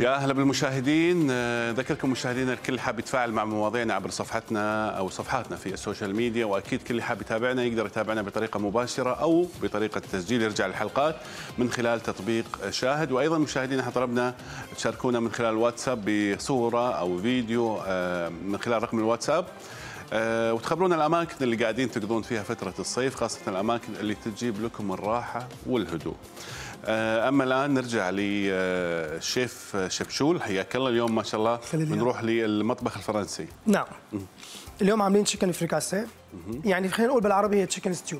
يا اهلا بالمشاهدين. ذكركم مشاهدينا الكل حاب يتفاعل مع مواضيعنا عبر صفحتنا او صفحاتنا في السوشيال ميديا، واكيد كل حاب يتابعنا يقدر يتابعنا بطريقه مباشره او بطريقه تسجيل يرجع للحلقات من خلال تطبيق شاهد. وايضا مشاهدينا احنا طلبنا تشاركونا من خلال الواتساب بصوره او فيديو من خلال رقم الواتساب، وتخبرونا الاماكن اللي قاعدين تقضون فيها فتره الصيف، خاصه الاماكن اللي تجيب لكم الراحه والهدوء. اما الان نرجع للشيف شبشول، حياك الله. اليوم ما شاء الله بنروح للمطبخ الفرنسي. نعم. اليوم عاملين تشيكن فريكاسي، يعني خلينا نقول بالعربي هي تشيكن ستيو.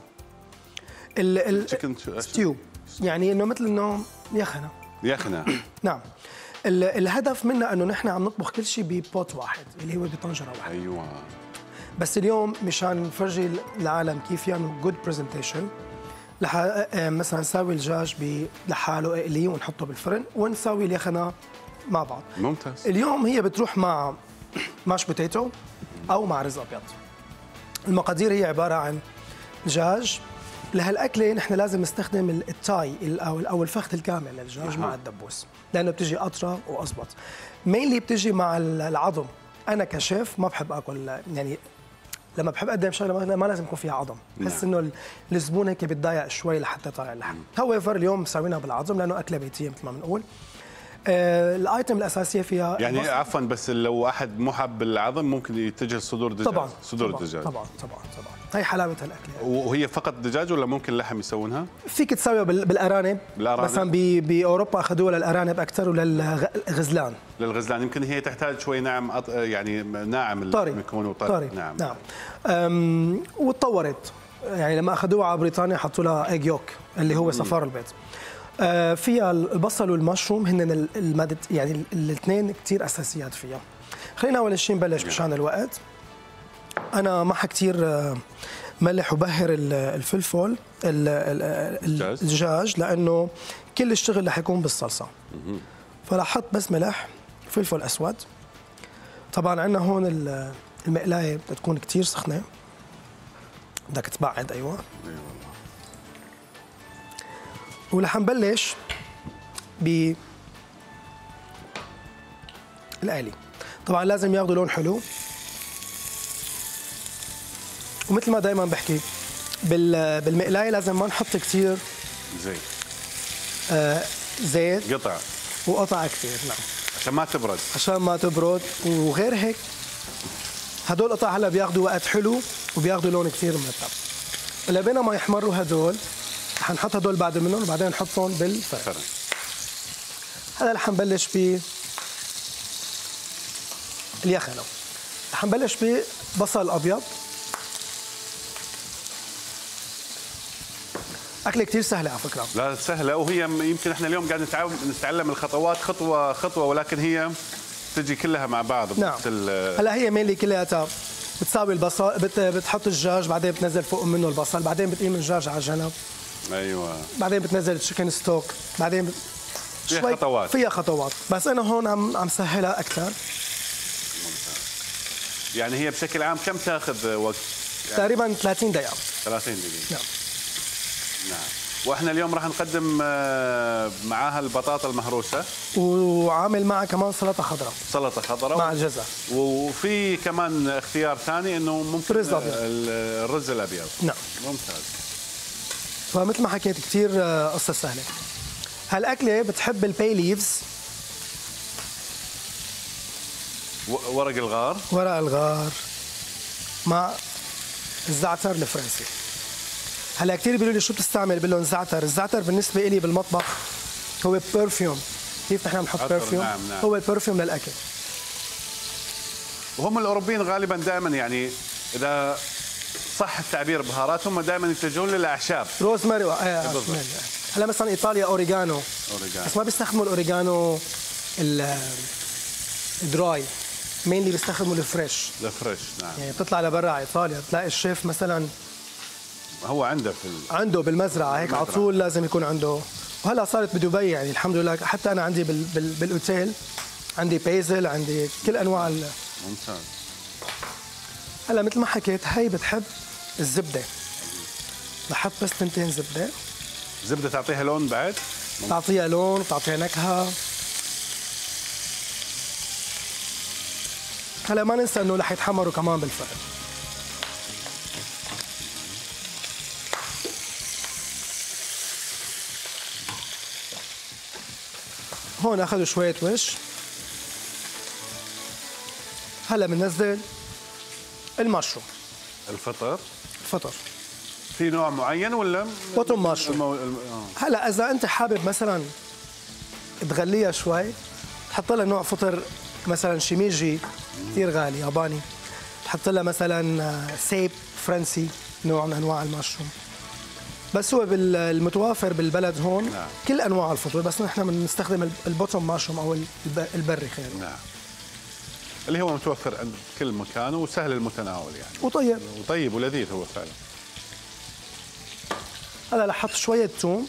تشيكن ستيو يعني انه مثل انه يخنه. يخنه. نعم. الهدف منا انه نحن عم نطبخ كل شيء ببوت واحد اللي هو بطنجره واحده. ايوه. بس اليوم مشان نفرجي العالم كيف يعملوا جود برزنتيشن، مثلا نساوي الدجاج لحاله اقليه ونحطه بالفرن، ونساوي اليخنه مع بعض. ممتاز. اليوم هي بتروح مع ماش بوتيتو او مع رز ابيض. المقادير هي عباره عن دجاج. لهالاكله نحن لازم نستخدم التاي او الفخذ الكامل للدجاج مع الدبوس، لانه بتجي اطرى واضبط. مينلي بتجي مع العظم. انا كشيف ما بحب اكل، يعني لما بحب اقدم شغله ما لازم يكون فيها عظم، بحس انه الزبون هيك بتضايق شوي لحتى طالع اللحم. هاويفر اليوم مسوينها بالعظم لانه اكله بيتيه مثل ما بنقول. الايتم الاساسيه فيها يعني عفوا، بس لو احد مو حاب العظم ممكن يتجه صدور دجاج. طبعا صدور الدجاج طبعا. هي حلاوه هالاكله يعني. وهي فقط دجاج ولا ممكن لحم يسوونها؟ فيك تسويها بالارانب. مثلا باوروبا اخذوها للارانب اكثر وللغزلان. للغزلان يمكن هي تحتاج شوي ناعم، يعني ناعم طري. طري. نعم. وتطورت، يعني لما اخذوها على بريطانيا حطوا لها ايج يوك اللي هو صفار البيض. فيها البصل والمشروم، هن يعني الاثنين كثير اساسيات فيها. خلينا اول شيء نبلش مشان الوقت. انا ما كثير ملح وبهر الفلفل الدجاج لانه كل الشغل رح يكون بالصلصه. فرح احط بس ملح، فلفل اسود. طبعا عندنا هون المقلايه بدها تكون كثير سخنه، بدك تبعد. ايوه ورح نبلش بالقالي. طبعا لازم ياخذوا لون حلو، ومثل ما دائما بحكي بالمقلايه لازم ما نحط كثير زيت وقطع كثير. نعم، عشان ما تبرد. وغير هيك هدول القطع هلا بياخذوا وقت حلو وبياخذوا لون كثير مرتب. هلا بينا ما يحمروا هدول رح نحط هدول بعد منهم وبعدين نحطهم بالفرن. هلا رح نبلش اليخنه. رح نبلش ببصل ابيض. أكلة كثير سهلة على فكرة. لا سهلة، وهي يمكن احنا اليوم قاعد نتعلم الخطوات خطوة خطوة، ولكن هي تجي كلها مع بعض. نعم. هلا هي مينلي كلياتها بتساوي البصل، بتحط الدجاج، بعدين بتنزل فوق منه البصل، بعدين بتقيم الدجاج على جنب. ايوه. بعدين بتنزل التشيكن ستوك، بعدين فيها خطوات، بس أنا هون عم سهلها أكثر. يعني هي بشكل عام كم تاخذ وقت؟ يعني تقريبا 30 دقيقة. 30 دقيقة. نعم. نعم. واحنا اليوم راح نقدم معاها البطاطا المهروسه، وعامل معها كمان سلطه خضراء مع الجزر. وفي كمان اختيار ثاني انه ممكن الرز الابيض. نعم. ممتاز. فمثل ما حكيت كثير قصه سهله. هالاكله بتحب الباي ليفز، ورق الغار مع الزعتر الفرنسي. هلا كثير بيقولوا لي شو بتستعمل؟ بقول لهم زعتر. الزعتر بالنسبه لي بالمطبخ هو برفيوم. كيف نحن بنحط برفيوم؟ نعم. هو البرفيوم للاكل. وهم الاوروبيين غالبا دائما، يعني اذا صح التعبير، بهارات هم دائما يتجهون للاعشاب. روزماري. هلا مثلا ايطاليا اوريجانو. بس ما بيستخدموا الاوريجانو الدراي، مين اللي بيستخدموا الفريش. نعم. يعني بتطلع لبرا على ايطاليا بتلاقي الشيف مثلا هو عنده بالمزرعه هيك على طول لازم يكون عنده. وهلا صارت بدبي يعني الحمد لله، حتى انا عندي بالاوتيل عندي بيزل، عندي كل انواع ممتاز. هلا مثل ما حكيت هي بتحب الزبده. بحط بس 2 زبده تعطيها لون بعد؟ تعطيها لون وتعطيها نكهه. هلا ما ننسى انه رح يتحمروا كمان بالفرن. هون اخذوا شويه وش. هلا بننزل المشروم. الفطر في نوع معين ولا بوتوم مشروم. هلا اذا انت حابب مثلا تغليها شوي تحط لها نوع فطر مثلا شيميجي كثير غالي ياباني، تحط لها مثلا سيب فرنسي نوع من انواع المشروم. بس هو المتوافر بالبلد هون نعم. كل انواع الفطور، بس نحن بنستخدم البوتوم مشروم او البري خير. نعم. اللي هو متوفر عند كل مكان وسهل المتناول يعني. وطيب ولذيذ هو فعلا. هلا رح احط شويه ثوم.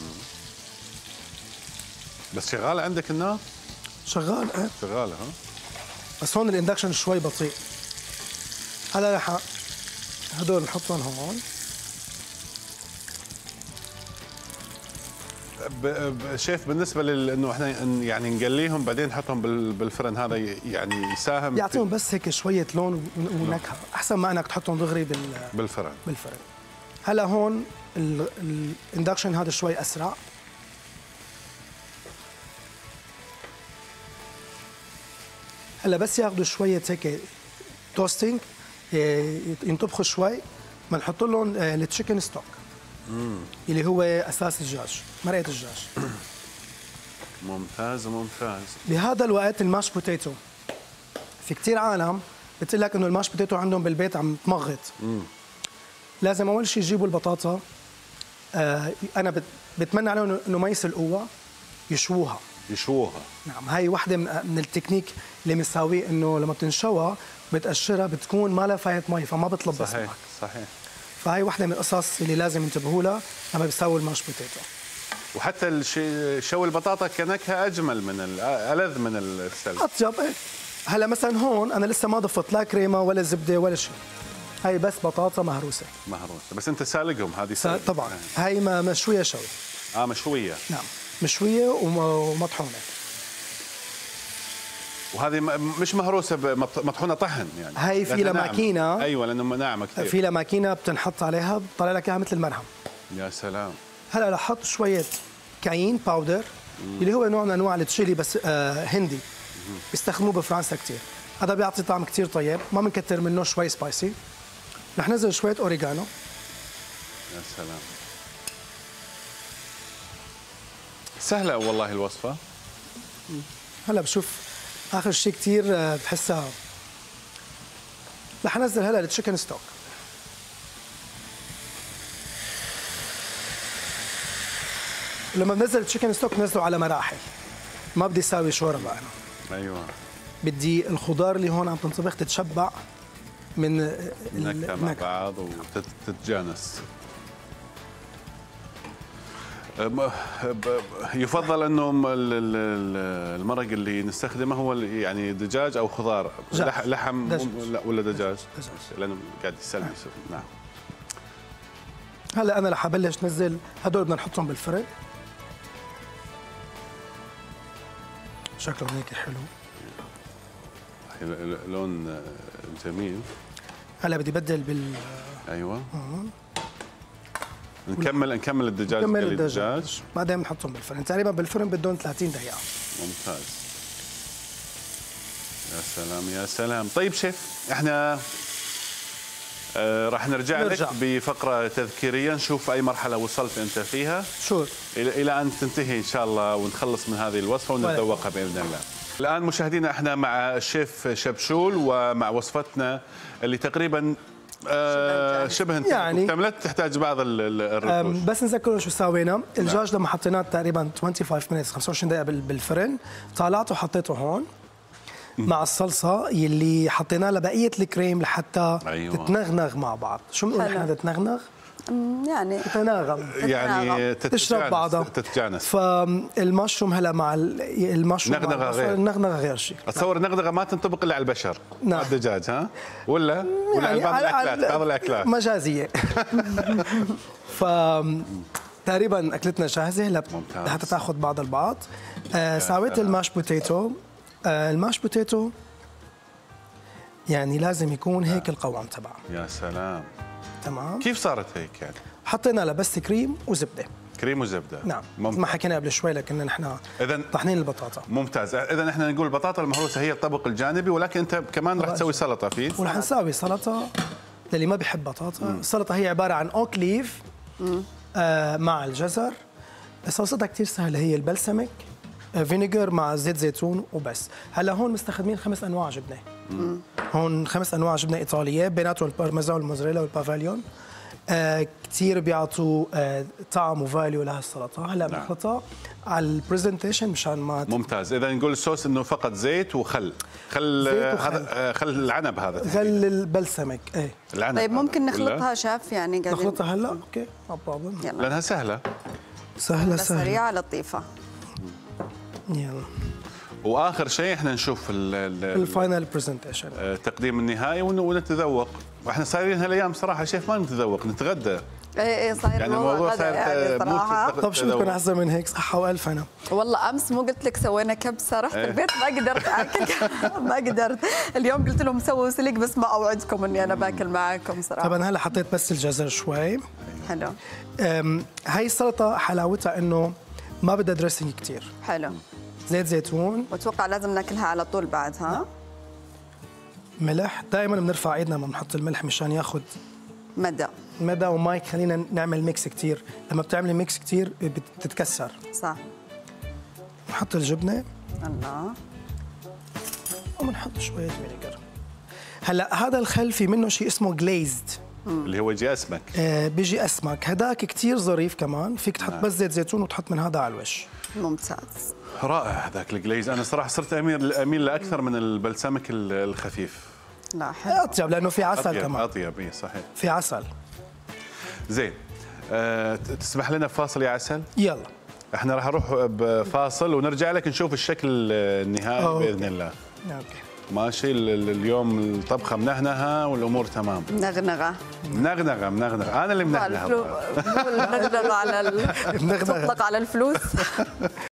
بس شغاله عندك النار؟ شغال شغاله ها. بس هون الاندكشن شوي بطيء. هلا رح هدول نحطهم هون. شيف بالنسبه انه احنا يعني نقليهم بعدين نحطهم بالفرن، هذا يعني يساهم يعطيهم بس هيك شويه لون ونكهه، احسن ما انك تحطهم دغري بالفرن. هلا هون الاندكشن هذا شوي اسرع. هلا بس ياخذوا شويه هيك توستينج ينطبخوا شوي، بنحط لهم التشيكن ستوك اللي هو اساس الدجاج، مرقه الدجاج. ممتاز. بهذا الوقت الماش بوتيتو، في كثير عالم بتقول لك انه الماش بوتيتو عندهم بالبيت عم تمغط. لازم اول شيء يجيبوا البطاطا، انا بتمنى عليهم انه ما يسلقوها، يشووها. نعم، هاي وحده من التكنيك اللي مساويه، انه لما بتنشوها بتقشرها بتكون ما لها فايت مي فما بتلبس. صحيح. فهي وحده من القصص اللي لازم ينتبهوا لها لما بيساووا الماش بوتيتو. وحتى شوي البطاطا كنكهه اجمل من الذ من السلق. اطيب. هلا مثلا هون انا لسه ما ضفت لا كريمه ولا زبده ولا شيء، هاي بس بطاطا مهروسه. بس انت سالقهم هذه طبعا. هاي مشويه شوي. مشويه. نعم، مشويه ومطحونه. وهذه مش مهروسه مطحونه طحن يعني. هاي في لها ماكينه. ايوه لانه ناعمه كثير. في لها ماكينه بتنحط عليها بتطلع لك اياها مثل المرهم. يا سلام. هلا رح احط شويه كاين باودر اللي هو نوع من انواع التشيلي بس هندي، بيستخدموه بفرنسا كثير. هذا بيعطي طعم كثير طيب، ما بنكتر منه، شوي سبايسي. رح نزل شويه اوريجانو. يا سلام. سهله والله الوصفه. هلا بشوف اخر شيء كثير بحسها. رح انزل هلا التشيكن ستوك. لما بنزل التشيكن ستوك بنزله على مراحل، ما بدي اساوي شوربه انا. ايوه. بدي الخضار اللي هون عم تنطبخ تتشبع من النكهه مع بعض وتتجانس. يفضل انه المرق اللي نستخدمه هو يعني دجاج او خضار، لحم ولا دجاج؟ لانه قاعد يسلم. نعم. هلا انا رح ابلش نزل هدول، بدنا نحطهم بالفرن. شكلهم هيك حلو، لون جميل. هلا بدي بدل ايوه. نكمل الدجاج بعدين بنحطهم بالفرن. تقريبا بالفرن بدهم 30 دقيقة. ممتاز. يا سلام. طيب شيف، احنا راح نرجع لك بفقرة تذكيرية، نشوف أي مرحلة وصلت أنت فيها إلى أن تنتهي إن شاء الله ونخلص من هذه الوصفة ونتذوقها بإذن الله. الآن مشاهدينا احنا مع الشيف شبشول ومع وصفتنا اللي تقريبا شبه يعني اكتملت، تحتاج بعض الرتوش. بس نذكروا شو سوينا. الدجاج لما حطيناه تقريبا 25 دقيقة بالفرن، طالعته وحطيته هون مع الصلصه يلي حطينا لها بقيه الكريم لحتى تتنغنغ مع بعض. شو بنقول احنا تتنغنغ؟ يعني تتناغم، يعني تشرب بعضها، تتجانس. فالمشروم هلا مع المشروم نغنغه غير شيء. اتصور نغنغه ما تنطبق الا على البشر. نعم. على الدجاج ها؟ ولا على بعض الاكلات مجازيه. ف تقريبا اكلتنا جاهزه هلا لحتى تاخذ بعض البعض. سويت الماش بوتيتو. الماش بوتيتو يعني لازم يكون هيك القوام تبعها. يا سلام. تمام. كيف صارت هيك يعني؟ حطينا لها بس كريم وزبده. كريم وزبده. نعم. ممتاز. ما حكينا قبل شوي لكن نحن اذا طحنين البطاطا. ممتاز. اذا احنا نقول البطاطا المهروسه هي الطبق الجانبي، ولكن انت كمان رح تسوي سلطه فيه. ورح نساوي سلطه للي ما بيحب بطاطا. السلطه هي عباره عن اوك ليف مع الجزر. صلصتها كثير سهله، هي البلسمك فينيجر مع زيت زيتون وبس. هلا هون مستخدمين 5 انواع جبنه. هون 5 انواع جبنه ايطاليه، بيناتهم البارميزان والموزاريلا والبافاليون. كثير بيعطوا طعم وفاليو لهالسلطه. هلا بنحطها على البرزنتيشن مشان ما ممتاز. اذا نقول الصوص انه فقط زيت وخل. هذا خل العنب، هذا خل البلسمك. ايه العنب. طيب ممكن نخلطها شاف يعني قاعدين نخلطها هلا؟ اوكي ما بروبلم. لانها سهله سهله سريعه لطيفه. يلا. واخر شيء احنا نشوف الفاينل برزنتيشن، التقديم النهائي ونتذوق. واحنا صايرين هالايام صراحه شيف ما نتذوق، نتغدى. ايه صاير يعني الموضوع صاير صراحه. طب شو بدكم احسن من هيك؟ صحه والف هنا. والله امس مو قلت لك سوينا كبسه، رحت البيت ما قدرت اكل. ما قدرت. اليوم قلت لهم سووا سليك بس ما اوعدكم اني انا باكل معاكم صراحه. طبعا هلا حطيت بس الجزر شوي. حلو. هاي السلطه حلاوتها انه ما بدها دريسنج كثير. حلو. زيت زيتون. واتوقع لازم ناكلها على طول بعدها. ملح، دائما بنرفع ايدنا لما بنحط الملح مشان ياخذ مدى ومايك. خلينا نعمل ميكس كثير، لما بتعملي ميكس كثير بتتكسر. صح. نحط الجبنه. الله. وبنحط شويه فينيجر. هلا هذا الخل في منه شيء اسمه جليزد اللي هو يجي اسمك. بيجي اسمك. هداك كثير ظريف كمان، فيك تحط بس زيت زيتون وتحط من هذا على الوش. ممتاز. رائع هذاك الجليز. انا صراحه صرت اميل لاكثر من البلسمك الخفيف. لا حلو. اطيب لانه في عسل أطيب كمان. اطيب. اي صحيح. في عسل. زين. تسمح لنا بفاصل يا عسل؟ يلا. احنا راح نروح بفاصل ونرجع لك نشوف الشكل النهائي باذن الله. اوكي. ماشي. اليوم الطبخه منهنها والامور تمام. نغنغه. منغنغه. انا اللي منهنها. النغنغه على تطلق على الفلوس.